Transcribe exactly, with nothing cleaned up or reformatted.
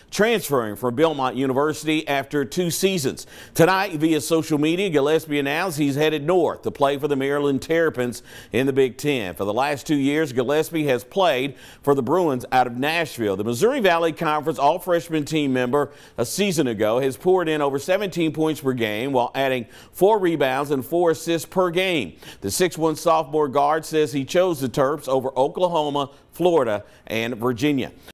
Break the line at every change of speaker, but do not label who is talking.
transferring from Belmont University after two seasons. Tonight, via social media, Gillespie announced he's headed north to play for the Maryland Terrapins in the Big Ten. For the last two years, Gillespie has played for the Bruins out of Nashville. The Missouri Valley Conference all-freshman team member a season ago has poured in over seventeen points per game while adding four rebounds and four assists per game. The six one sophomore guard says he chose the Terps over Oklahoma, Florida, and Virginia.